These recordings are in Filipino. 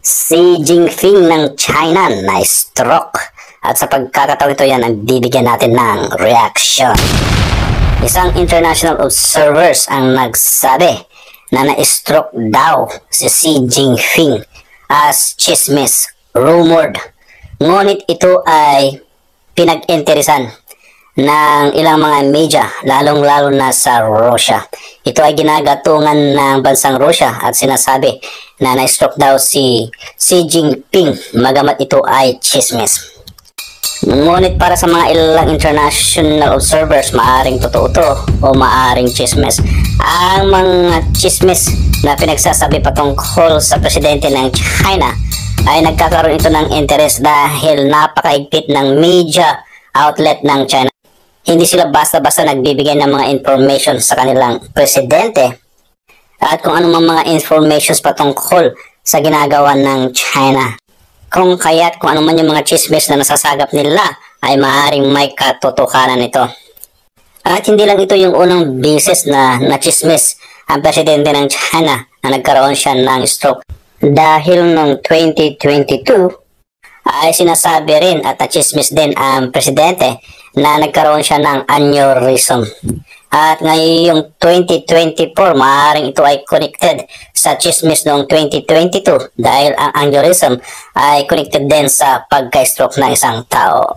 Xi Jinping ng China na stroke. At sa pagkakataon ito yan, nagbibigyan natin ng reaction. Isang international observers ang nagsabi na na-stroke daw si Xi Jinping as chismis, rumored. Ngunit ito ay pinag-interesan ng ilang mga media, lalong-lalo na sa Russia. Ito ay ginagatungan ng bansang Russia at sinasabi na na-stroke daw si Xi Jinping, magamat ito ay chismis. Ngunit para sa mga ilang international observers, maaring totoo to o maaring chismis. Ang mga chismis na pinagsasabi patungkol sa presidente ng China ay nagkakaroon ito ng interes dahil napakaigpit ng media outlet ng China. Hindi sila basta-basta nagbibigay ng mga information sa kanilang presidente at kung anumang mga informations patungkol sa ginagawa ng China. Kung kaya't kung anuman yung mga chismis na nasasagap nila ay maaaring may katotohanan ito. At hindi lang ito yung unang beses na chismis ang presidente ng China na nagkaroon siya ng stroke. Dahil noong 2022 ay sinasabi rin at chismis din ang presidente na nagkaroon siya ng aneurysm. At ngayong 2024, maaaring ito ay connected sa chismis noong 2022 dahil ang aneurysm ay connected din sa pagka-stroke ng isang tao.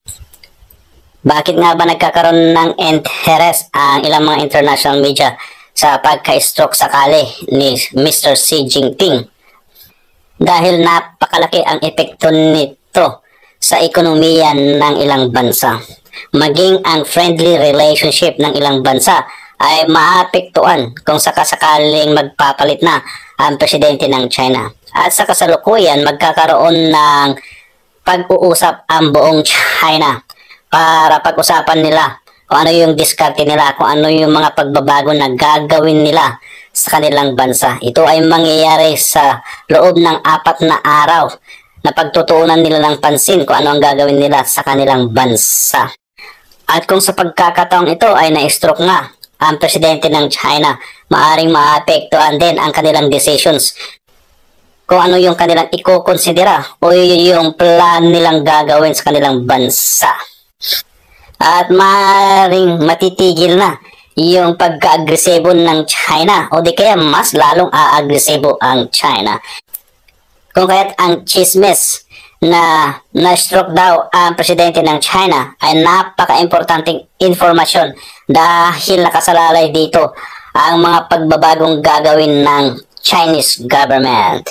Bakit nga ba nagkakaroon ng interest ang ilang mga international media sa pagka-stroke sakali ni Mr. Xi Jinping? Dahil napakalaki ang epekto nito sa ekonomiya ng ilang bansa. Maging ang friendly relationship ng ilang bansa ay maapektuhan kung sakasakaling magpapalit na ang presidente ng China. At sa kasalukuyan, magkakaroon ng pag-uusap ang buong China para pag-usapan nila kung ano yung diskarte nila, kung ano yung mga pagbabago na gagawin nila sa kanilang bansa. Ito ay mangyayari sa loob ng 4 na araw na pagtutuunan nila ng pansin kung ano ang gagawin nila sa kanilang bansa. At kung sa pagkakataong ito ay na-stroke nga ang presidente ng China, maaring maapektuhan din ang kanilang decisions. Kung ano yung kanilang iko-considera o yung plan nilang gagawin sa kanilang bansa. At maaring matitigil na yung pagka-agresibo ng China o di kaya mas lalong aagresibo ang China. Kung kaya't ang chismis na na-stroke daw ang presidente ng China ay napaka-importanting informasyon dahil nakasalalay dito ang mga pagbabagong gagawin ng Chinese government.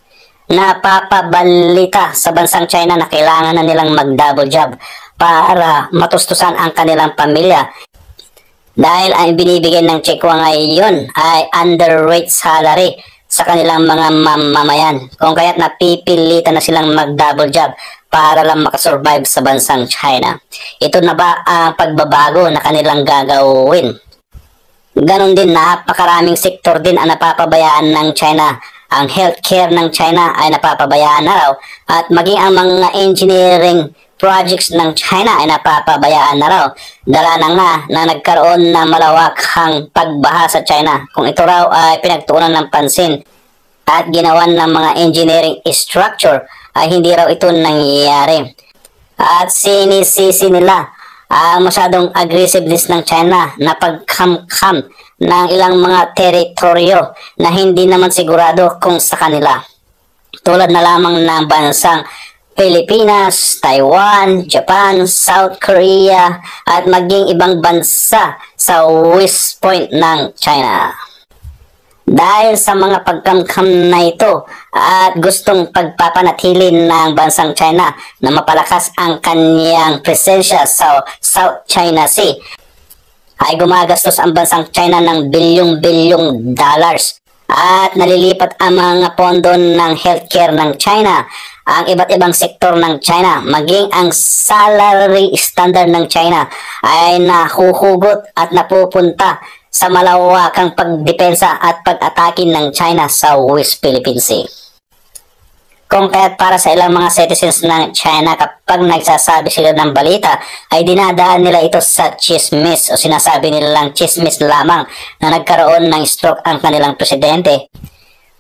Napapabalita sa bansang China na kailangan na nilang mag-double job para matustusan ang kanilang pamilya dahil ang binibigay ng Chekwa ngayon ay underweight salary sa kanilang mga mamamayan. Kung kaya't napipilitan na silang mag-double job para lang makasurvive sa bansang China. Ito na ba ang pagbabago na kanilang gagawin? Ganon din, napakaraming sektor din ang napapabayaan ng China. Ang healthcare ng China ay napapabayaan na raw at maging ang mga engineering projects ng China ay napapabayaan na raw. Dala na nga na nagkaroon ng malawakang pagbaha sa China. Kung ito raw ay pinagtuunan ng pansin at ginawan ng mga engineering structure ay hindi raw ito nangyayari. At sinisisi nila ang masyadong aggressiveness ng China na pagkamkam ng ilang mga teritoryo na hindi naman sigurado kung sa kanila. Tulad na lamang ng bansang Pilipinas, Taiwan, Japan, South Korea, at maging ibang bansa sa West Point ng China. Dahil sa mga pagkamkam na ito at gustong pagpapanatili ng bansang China na mapalakas ang kanyang presensya sa South China Sea, ay gumagastos ang bansang China ng bilyong-bilyong dollars at nalilipat ang mga pondo ng healthcare ng China, ang iba't ibang sektor ng China, maging ang salary standard ng China ay nahuhugot at napupunta sa malawakang pagdepensa at pag-atake ng China sa West Philippine Sea. Kung kaya't para sa ilang mga citizens ng China, kapag nagsasabi sila ng balita, ay dinadaan nila ito sa chismis o sinasabi nilang chismis lamang na nagkaroon ng stroke ang kanilang presidente.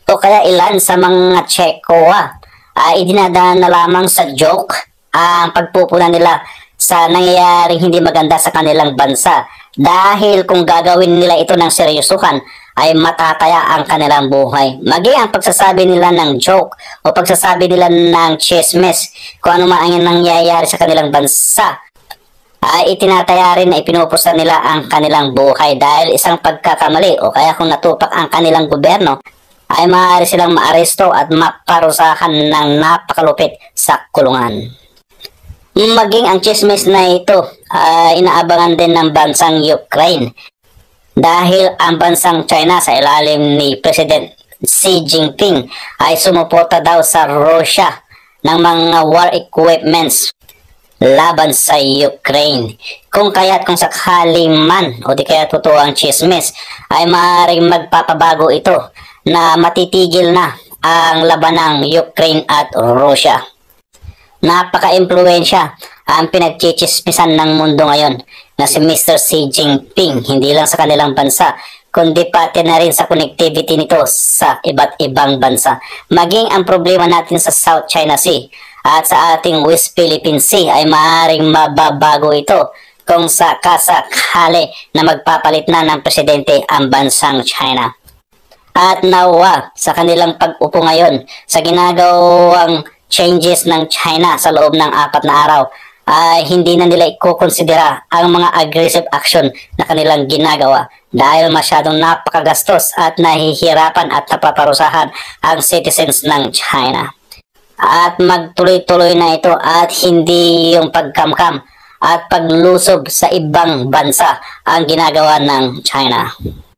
o kaya ilan sa mga Tsekowa ay idinadaan na lamang sa joke ang pagpupuna nila sa nangyayaring hindi maganda sa kanilang bansa, dahil kung gagawin nila ito ng seryosohan ay matataya ang kanilang buhay. Maging ang pagsasabi nila ng joke o pagsasabi nila ng chismis kung ano man ang nangyayari sa kanilang bansa ay itinataya rin na ipinupusan nila ang kanilang buhay, dahil isang pagkakamali o kaya kung natupak ang kanilang gobyerno ay maaari silang maaresto at maparusahan ng napakalupit sa kulungan. Maging ang chismis na ito ay inaabangan din ng bansang Ukraine, dahil ang bansang China sa ilalim ni President Xi Jinping ay sumuporta daw sa Russia ng mga war equipments laban sa Ukraine. Kung kaya't kung sakali man o di kaya totoo ang chismis ay maaaring magpapabago ito na matitigil na ang laban ng Ukraine at Russia. Napaka-impluwensya ang pinagchichismisan ng mundo ngayon na si Mr. Xi Jinping, hindi lang sa kanilang bansa kundi pati na rin sa connectivity nito sa iba't ibang bansa. Maging ang problema natin sa South China Sea at sa ating West Philippine Sea ay maaaring mababago ito kung sakasakali na magpapalit na ng presidente ang bansang China. At nawa sa kanilang pag-upo ngayon sa ginagawang changes ng China sa loob ng 4 na araw ay hindi na nila ikukonsidera ang mga aggressive action na kanilang ginagawa, dahil masyadong napakagastos at nahihirapan at napaparusahan ang citizens ng China. At magtuloy-tuloy na ito at hindi yung pagkamkam at paglusob sa ibang bansa ang ginagawa ng China.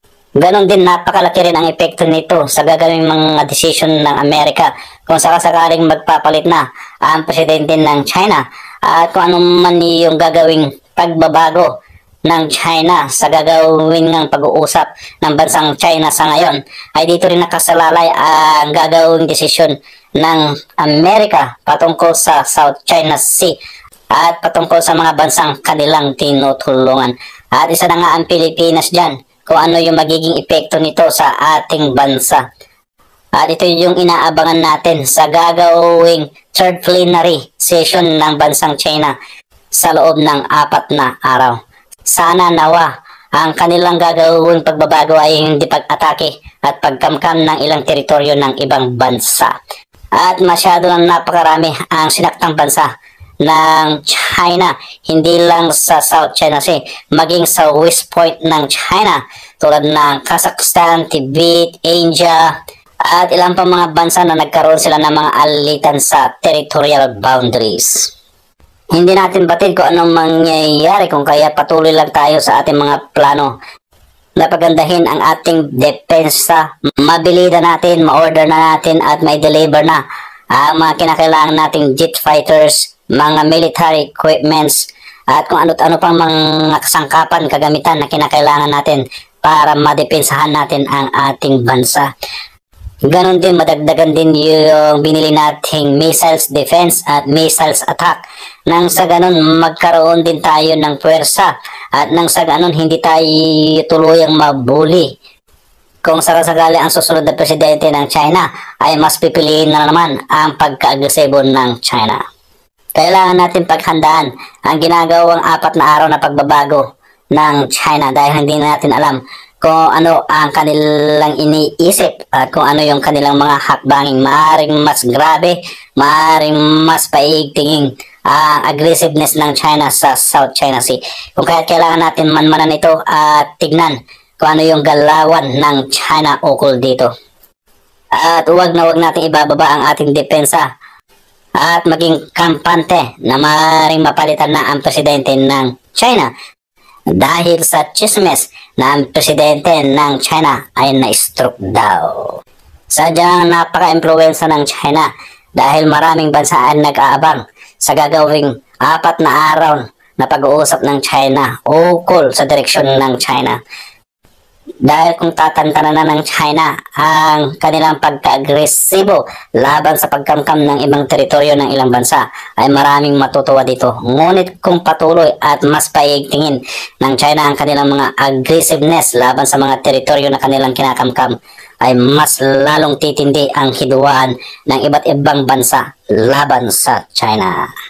Ganon din, napakalaki rin ang epekto nito sa gagawing mga decision ng Amerika kung sakasakaling magpapalit na ang presidente ng China, at kung ano man yung gagawing pagbabago ng China sa gagawin ng pag-uusap ng bansang China sa ngayon, ay dito rin nakasalalay ang gagawing desisyon ng Amerika patungkol sa South China Sea at patungkol sa mga bansang kanilang tinutulungan. At isa na nga ang Pilipinas dyan, kung ano yung magiging epekto nito sa ating bansa. At ito yung inaabangan natin sa gagawing third plenary session ng bansang China sa loob ng 4 na araw. Sana nawa ang kanilang gagawing pagbabago ay hindi pag-atake at pagkamkam ng ilang teritoryo ng ibang bansa. At masyado ng napakarami ang sinaktang bansa ng China, hindi lang sa South China Sea, maging sa West Point ng China tulad ng Kazakhstan, Tibet, India at ilang pa mga bansa na nagkaroon sila ng mga alitan sa territorial boundaries. Hindi natin batid kung anong mangyayari kung kaya patuloy lang tayo sa ating mga plano na pagandahin ang ating depensa, mabilida natin, ma-order na natin at may deliver na ang mga kinakailangan nating jet fighters, mga military equipments at kung ano't ano pang mga kasangkapan, kagamitan na kinakailangan natin para madepensahan natin ang ating bansa. Ganon din, madagdagan din yung binili nating missiles defense at missiles attack, nang sa ganon magkaroon din tayo ng puwersa at nang sa ganon hindi tayo tuluyang mabuli kung sakasakali ang susunod na presidente ng China ay mas pipiliin na naman ang pagka-agresibo ng China. Kailangan natin paghandaan ang ginagawang 4 na araw na pagbabago ng China, dahil hindi natin alam kung ano ang kanilang iniisip at kung ano yung kanilang mga hakbanging. Maaaring mas grabe, maaaring mas paigtingin ang aggressiveness ng China sa South China Sea. Kung kaya kailangan natin manmanan ito at tignan kung ano yung galawan ng China ukol dito. At huwag na huwag natin ibababa ang ating depensa at maging kampante na maaaring mapalitan na ang presidente ng China dahil sa chismes na ang presidente ng China ay na-stroke daw. Sadyang napaka-impluwensya ng China dahil maraming bansa ay nag-aabang sa gagawing 4 na araw na pag-uusap ng China ukol sa direksyon ng China. Dahil kung tatantanan na ng China ang kanilang pagka-agresibo laban sa pagkamkam ng ibang teritoryo ng ilang bansa, ay maraming matutuwa dito. Ngunit kung patuloy at mas paigtingin ng China ang kanilang mga aggressiveness laban sa mga teritoryo na kanilang kinakamkam, ay mas lalong titindi ang hidwaan ng iba't ibang bansa laban sa China.